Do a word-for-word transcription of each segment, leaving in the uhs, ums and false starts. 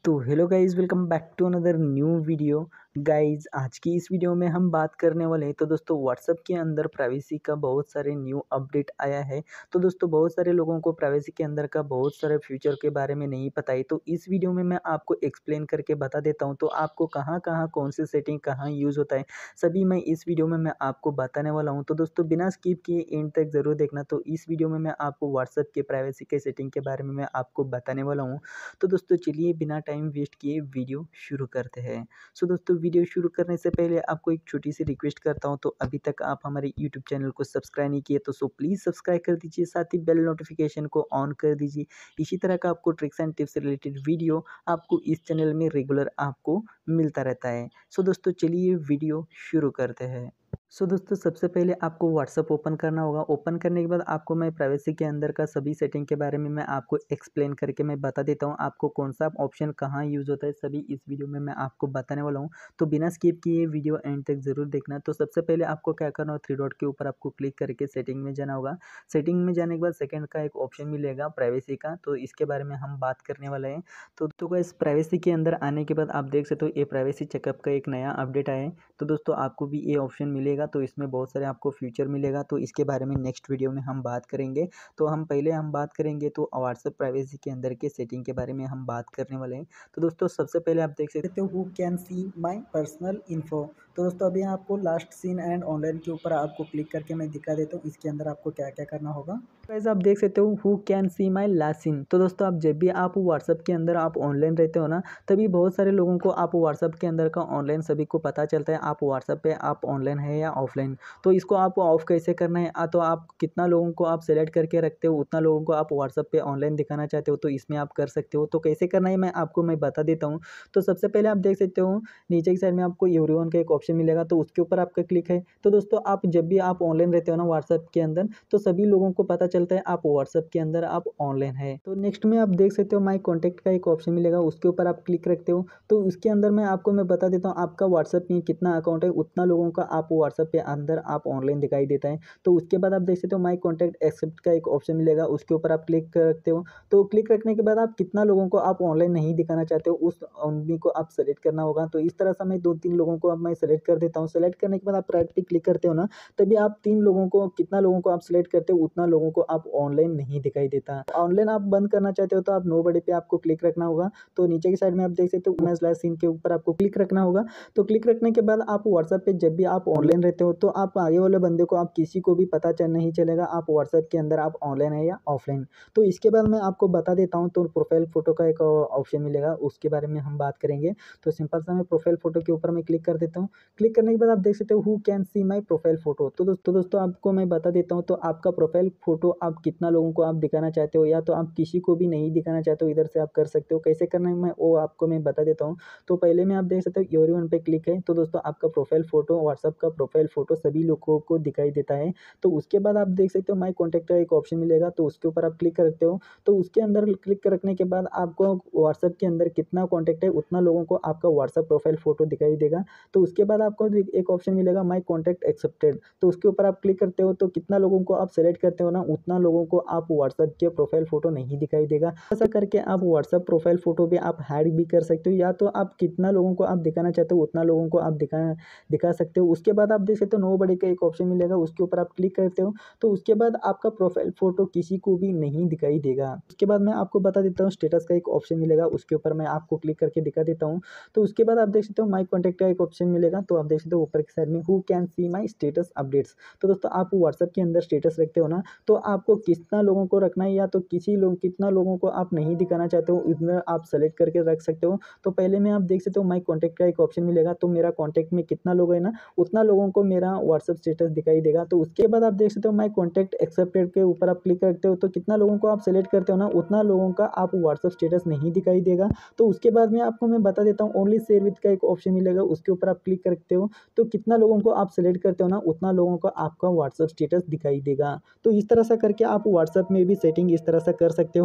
तो hello guys, welcome back to another new video. Guys, आज की इस वीडियो में हम बात करने वाले हैं तो दोस्तों व्हाट्सएप के अंदर प्राइवेसी का बहुत सारे न्यू अपडेट आया है। तो दोस्तों बहुत सारे लोगों को प्राइवेसी के अंदर का बहुत सारे फ्यूचर के बारे में नहीं पता है, तो इस वीडियो में मैं आपको एक्सप्लेन करके बता देता हूँ। तो आपको कहाँ कहाँ कौन सी सेटिंग कहाँ यूज़ होता है, सभी मैं इस वीडियो में मैं आपको बताने वाला हूँ। तो दोस्तों बिना स्किप किए एंड तक ज़रूर देखना। तो इस वीडियो में मैं आपको व्हाट्सएप के प्राइवेसी के सेटिंग के बारे में मैं आपको बताने वाला हूँ। तो दोस्तों चलिए बिना टाइम वेस्ट किए वीडियो शुरू करते हैं। सो दोस्तों वीडियो शुरू करने से पहले आपको एक छोटी सी रिक्वेस्ट करता हूं, तो अभी तक आप हमारे यूट्यूब चैनल को सब्सक्राइब नहीं किए तो सो प्लीज़ सब्सक्राइब कर दीजिए, साथ ही बेल नोटिफिकेशन को ऑन कर दीजिए। इसी तरह का आपको ट्रिक्स एंड टिप्स से रिलेटेड वीडियो आपको इस चैनल में रेगुलर आपको मिलता रहता है। सो दोस्तों चलिए वीडियो शुरू करते हैं। सो so, दोस्तों सबसे पहले आपको व्हाट्सअप ओपन करना होगा। ओपन करने के बाद आपको मैं प्राइवेसी के अंदर का सभी सेटिंग के बारे में मैं आपको एक्सप्लेन करके मैं बता देता हूँ। आपको कौन सा ऑप्शन कहाँ यूज़ होता है सभी इस वीडियो में मैं आपको बताने वाला हूँ। तो बिना स्किप किए वीडियो एंड तक ज़रूर देखना। तो सबसे पहले आपको क्या करना होगा, थ्री डॉट के ऊपर आपको क्लिक करके सेटिंग में जाना होगा। सेटिंग में जाने के बाद सेकेंड का एक ऑप्शन मिलेगा प्राइवेसी का, तो इसके बारे में हम बात करने वाले हैं। तो तो इस प्राइवेसी के अंदर आने के बाद आप देख सकते हो ये प्राइवेसी चेकअप का एक नया अपडेट आया है। तो दोस्तों आपको भी ये ऑप्शन मिलेगा, तो इसमें बहुत सारे आपको फीचर मिलेगा। तो इसके बारे में नेक्स्ट वीडियो में हम बात करेंगे। तो हम पहले हम बात करेंगे तो व्हाट्सएप प्राइवेसी के अंदर के सेटिंग के बारे में हम बात करने वाले हैं। तो दोस्तों सबसे पहले आप देख सकते हो who can see my personal info. तो दोस्तों अभी आपको लास्ट सीन एंड ऑनलाइन के ऊपर आपको क्लिक करके मैं दिखा देता हूँ इसके अंदर आपको क्या क्या करना होगा। गाइस आप देख सकते हो who can see my last seen. तो दोस्तों आप जब भी आप व्हाट्सएप के अंदर आप ऑनलाइन रहते हो ना, तभी बहुत सारे लोगों को आप व्हाट्सएप के अंदर का ऑनलाइन सभी को पता चलता है आप व्हाट्सएप पे आप ऑनलाइन है या ऑफलाइन। तो इसको आपको ऑफ कैसे करना है, आ, तो आप कितना लोगों को आप सेलेक्ट करके रखते हो उतना लोगों को आप व्हाट्सएप पे ऑनलाइन दिखाना चाहते हो, तो इसमें आप कर सकते हो। तो कैसे करना है मैं आपको मैं बता देता हूँ। तो सबसे पहले आप देख सकते हो नीचे की साइड में आपको एवरीवन का एक ऑप्शन मिलेगा, तो उसके ऊपर आपका क्लिक है। तो दोस्तों आप जब भी आप ऑनलाइन रहते हो ना व्हाट्सएप के अंदर, तो सभी लोगों को पता चलता है आप व्हाट्सएप के अंदर आप ऑनलाइन है। तो नेक्स्ट में आप देख सकते हो माई कॉन्टैक्ट का एक ऑप्शन मिलेगा, उसके ऊपर आप क्लिक रखते हो। तो उसके अंदर मैं आपको मैं बता देता हूँ आपका व्हाट्सएप में कितना अकाउंट है, उतना लोगों का आप व्हाट्सएप के अंदर आप ऑनलाइन दिखाई देता है। तो उसके बाद आप देख सकते हो माई कॉन्टैक्ट एक्सेप्ट का एक ऑप्शन मिलेगा, उसके ऊपर आप क्लिक रखते हो। तो क्लिक रखने के बाद आप कितना लोगों को आप ऑनलाइन नहीं दिखाना चाहते हो उस आदमी को आप सेलेक्ट करना होगा। तो इस तरह से मैं दो तीन लोगों को अब मैं सेलेक्ट कर देता हूँ। सेलेक्ट करने के बाद आप राइट पे क्लिक करते हो ना, तभी आप तीन लोगों को कितना लोगों को आप सेलेक्ट करते हो उतना लोगों को आप ऑनलाइन नहीं दिखाई देता। ऑनलाइन आप बंद करना चाहते हो तो आप नो बड़े पे आपको क्लिक रखना होगा। तो नीचे की साइड में आप देख सकते हो मैं स्लैश सीन के ऊपर आपको क्लिक रखना होगा। तो क्लिक रखने के बाद आप व्हाट्सएप पे जब भी आप ऑनलाइन रहते हो तो आप आगे वाले बंदे को आप किसी को भी पता चल नहीं चलेगा आप व्हाट्सएप के अंदर आप ऑनलाइन है या ऑफलाइन। तो इसके बाद मैं आपको बता देता हूँ। तो प्रोफाइल फोटो का एक ऑप्शन मिलेगा, उसके बारे में हम बात करेंगे। तो सिंपल सा मैं प्रोफाइल फोटो के ऊपर मैं क्लिक कर देता हूँ। क्लिक करने के बाद आप देख सकते हो who can see my profile photo. तो दोस्तों दोस्तों आपको मैं बता देता हूँ, तो आपका प्रोफाइल फोटो आप कितना लोगों को आप दिखाना चाहते हो, या तो आप किसी को भी नहीं दिखाना चाहते हो, इधर से आप कर सकते हो। कैसे करना है मैं वो आपको मैं बता देता हूँ। तो पहले में आप देख सकते हो एवरीवन पे क्लिक है। तो दोस्तों आपका प्रोफाइल फोटो व्हाट्सएप का प्रोफाइल फोटो सभी लोगों को दिखाई देता है। तो उसके बाद आप देख सकते हो माई कॉन्टैक्ट का एक ऑप्शन मिलेगा, तो उसके ऊपर आप क्लिक करते हो। तो उसके अंदर क्लिक रखने के बाद आपको व्हाट्सएप के अंदर कितना कॉन्टैक्ट है उतना लोगों को आपका व्हाट्सएप प्रोफाइल फोटो दिखाई देगा। तो उसके बाद आपको एक ऑप्शन मिलेगा माई कॉन्टैक्ट एक्सेप्टेड। तो उसके ऊपर आप क्लिक करते हो, तो कितना लोगों को आप सेलेक्ट करते हो ना उतना लोगों को आप व्हाट्सएप के प्रोफाइल फोटो नहीं दिखाई देगा। ऐसा करके आप व्हाट्सएप प्रोफाइल फोटो भी आप हाइड भी कर सकते हो, या तो आप कितना लोगों को आप दिखाना चाहते हो उतना लोगों को आप दिखा दिखा सकते हो। उसके बाद आप देख सकते हो नो बड़ी का एक ऑप्शन मिलेगा, उसके ऊपर आप क्लिक करते हो। तो उसके बाद आपका प्रोफाइल फोटो किसी को भी नहीं दिखाई देगा। उसके बाद मैं आपको बता देता हूँ स्टेटस का एक ऑप्शन मिलेगा, उसके ऊपर मैं आपको क्लिक करके दिखा देता हूँ। तो उसके बाद आप देख सकते हो माई कॉन्टैक्ट का एक ऑप्शन मिलेगा, तो आप देख सकते हो ऊपर की साइड में who can see my status updates. तो दोस्तों आप व्हाट्सएप के अंदर स्टेटस रखते हो ना, तो आपको कितना लोगों को रखना है, या तो किसी लोग कितना लोगों को आप नहीं दिखाना चाहते हो इतना आप सेलेक्ट करके रख सकते हो। तो पहले में आप देख सकते हो माई कॉन्टैक्ट का एक ऑप्शन मिलेगा, तो मेरा कॉन्टैक्ट में कितना लोग है ना उतना लोगों को मेरा व्हाट्सएप स्टेटस दिखाई देगा। तो उसके बाद आप देख सकते हो माई कॉन्टैक्ट एक्सेप्टेड के ऊपर आप क्लिक करते हो, तो कितना लोगों को आप सेलेक्ट करते हो ना उतना लोगों का आप व्हाट्सएप स्टेटस नहीं दिखाई देगा। तो उसके बाद में आपको मैं बता देता हूँ ओनली शेयर विद का एक ऑप्शन मिलेगा, उसके ऊपर आप क्लिक करते हो। तो कितना लोगों को आप सेलेक्ट करते हो ना उतना लोगों को आपका व्हाट्सएप स्टेटस दिखाई देगा। तो इस तरह से करके आप व्हाट्सएप में भी सेटिंग इस तरह से कर सकते हो।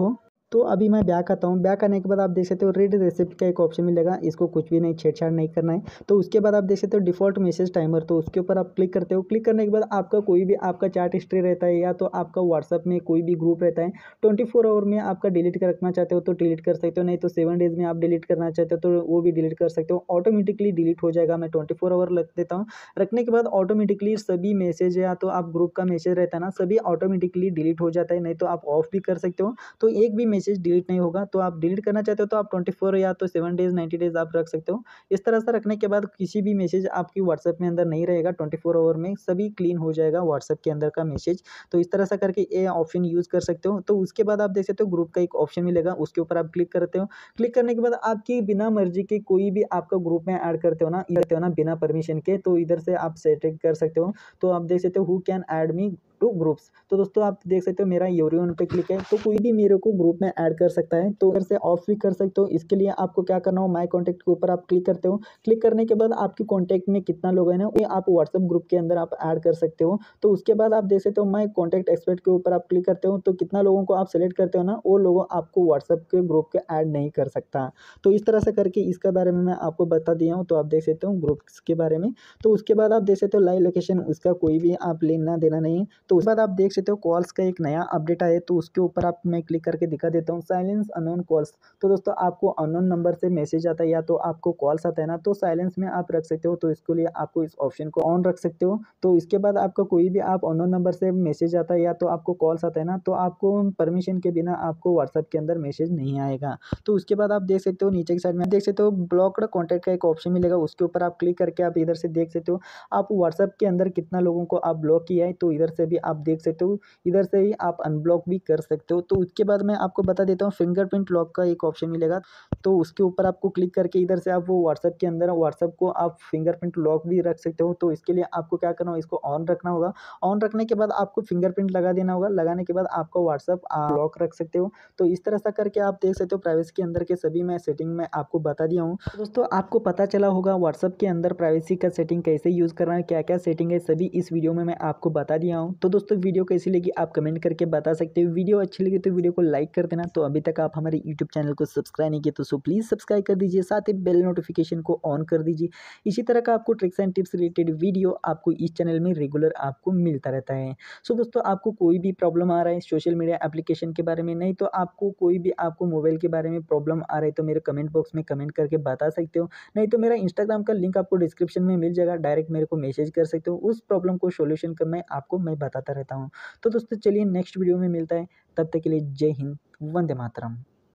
तो अभी मैं बैक आता हूँ। बैक आने के बाद आप देख सकते हो रीड रेसिप्ट का एक ऑप्शन मिलेगा, इसको कुछ भी नहीं छेड़छाड़ नहीं करना है। तो उसके बाद आप देख सकते हो डिफ़ॉल्ट मैसेज टाइमर, तो उसके ऊपर आप क्लिक करते हो। क्लिक करने के बाद आपका कोई भी आपका चैट हिस्ट्री रहता है या तो आपका व्हाट्सएप में कोई भी ग्रुप रहता है, ट्वेंटी फोर आवर में आपका डिलीट कर रखना चाहते हो तो डिलीट कर सकते हो, नहीं तो सेवन डेज़ में आप डिलीट करना चाहते हो तो वो भी डिलीट कर सकते हो। ऑटोमेटिकली डिलीट हो जाएगा, मैं ट्वेंटी फोर आवर रख देता हूँ। रखने के बाद ऑटोमेटिकली सभी मैसेज या तो आप ग्रुप का मैसेज रहता है ना, सभी ऑटोमेटिकली डिलीट हो जाता है, नहीं तो आप ऑफ भी कर सकते हो। तो एक भी मैसेज डिलीट नहीं होगा। तो आप डिलीट करना चाहते हो तो आप ट्वेंटी फोर या तो सेवन डेज़ नाइंटी डेज़ आप रख सकते हो। इस तरह से रखने के बाद किसी भी मैसेज आपकी व्हाट्सएप में अंदर नहीं रहेगा, ट्वेंटी फोर आवर में सभी क्लीन हो जाएगा व्हाट्सएप के अंदर का मैसेज। तो इस तरह से करके ये ऑप्शन यूज़ कर सकते हो। तो उसके बाद आप देख सकते हो ग्रुप का एक ऑप्शन मिलेगा, उसके ऊपर आप क्लिक करते हो। क्लिक करने के बाद आपकी बिना मर्ज़ी के कोई भी आपका ग्रुप में ऐड करते हो ना करते हो ना बिना परमिशन के, तो इधर से आप सेटिंग कर सकते हो। तो आप देख सकते हो who can add me to groups. तो दोस्तों आप देख सकते हो मेरा एवरीवन पे क्लिक है, तो कोई भी मेरे को ग्रुप में ऐड कर सकता है। तो इधर से ऑफ भी कर सकते हो। इसके लिए आपको क्या करना हो, माय कॉन्टैक्ट के ऊपर आप क्लिक करते हो। क्लिक करने के बाद आपके कॉन्टैक्ट में कितना लोग हैं ना, वो आप व्हाट्सएप ग्रुप के अंदर आप ऐड कर सकते हो। तो उसके बाद आप देख सकते हो माय कॉन्टैक्ट एक्सपर्ट के ऊपर आप क्लिक करते हो, तो कितना लोगों को आप सेलेक्ट करते हो ना, वो लोग आपको व्हाट्सएप के ग्रुप के ऐड नहीं कर सकता। तो इस तरह से करके इसके बारे में मैं आपको बता दिया हूँ। तो आप देख सकते हो ग्रुप्स के बारे में। तो उसके बाद आप देख सकते हो लाइव लोकेशन, उसका कोई भी आप लेना देना नहीं है। तो उसके बाद आप देख सकते हो कॉल्स का एक नया अपडेट आया है, तो उसके ऊपर आप मैं क्लिक करके दिखा देता हूँ साइलेंस अननोन कॉल्स। तो दोस्तों आपको अननोन नंबर से मैसेज आता है या तो आपको कॉल्स आता है ना, तो साइलेंस में आप रख सकते हो। तो इसके लिए आपको इस ऑप्शन को ऑन रख सकते हो। तो इसके बाद आपका कोई भी आप अननोन नंबर से मैसेज आता है या तो आपको कॉल्स आता है ना, तो आपको परमिशन के बिना आपको व्हाट्सएप के अंदर मैसेज नहीं आएगा। तो उसके बाद आप देख सकते हो नीचे की साइड में देख सकते हो ब्लॉक्ड कॉन्टैक्ट का एक ऑप्शन मिलेगा, उसके ऊपर आप क्लिक करके आप इधर से देख सकते हो आप व्हाट्सएप के अंदर कितना लोगों को आप ब्लॉक किया है। तो इधर से भी आप देख सकते हो, इधर से ही आप अनब्लॉक भी कर सकते हो। तो उसके बाद मैं आपको बता देता हूँ फिंगरप्रिंट लॉक का एक ऑप्शन मिलेगा, तो उसके ऊपर आपको क्लिक करके इधर से आप वो व्हाट्सएप के अंदर व्हाट्सएप को आप फिंगरप्रिंट लॉक भी रख सकते हो। तो इसके लिए आपको क्या करना होगा, इसको ऑन रखना होगा। ऑन रखने के बाद आपको फिंगरप्रिंट लगा देना होगा, लगाने के बाद आपका व्हाट्सएप लॉक रख सकते हो। तो इस तरह से करके आप देख सकते हो प्राइवेसी के अंदर के सभी मैं सेटिंग में आपको बता दिया हूँ। तो दोस्तों आपको पता चला होगा व्हाट्सएप के अंदर प्राइवेसी का सेटिंग कैसे यूज़ करना है, क्या क्या सेटिंग है, सभी इस वीडियो में मैं आपको बता दिया हूँ। तो दोस्तों वीडियो कैसी लगी आप कमेंट करके बता सकते हो। वीडियो अच्छी लगी तो वीडियो को लाइक कर देना। तो अभी तक आप हमारे यूट्यूब चैनल को सब्सक्राइब नहीं किए तो सो प्लीज़ सब्सक्राइब कर दीजिए, साथ ही बेल नोटिफिकेशन को ऑन कर दीजिए। इसी तरह का आपको tricks and tips related video आपको इस चैनल में रेगुलर आपको मिलता रहता है। सो दोस्तों आपको कोई भी प्रॉब्लम आ रहा है सोशल मीडिया एप्लीकेशन के बारे में, नहीं तो आपको कोई भी आपको मोबाइल के बारे में प्रॉब्लम आ रहा है, तो मेरे कमेंट बॉक्स में कमेंट करके बता सकते हो। नहीं तो मेरा इंस्टाग्राम का लिंक आपको डिस्क्रिप्शन में मिल जाएगा, डायरेक्ट मेरे को मैसेज कर सकते हो। उस प्रॉब्लम को सॉल्यूशन करना है आपको मैं बताता रहता हूँ। तो दोस्तों चलिए नेक्स्ट वीडियो में मिलता है, तब तक के लिए जय हिंद, वंदे मातरम।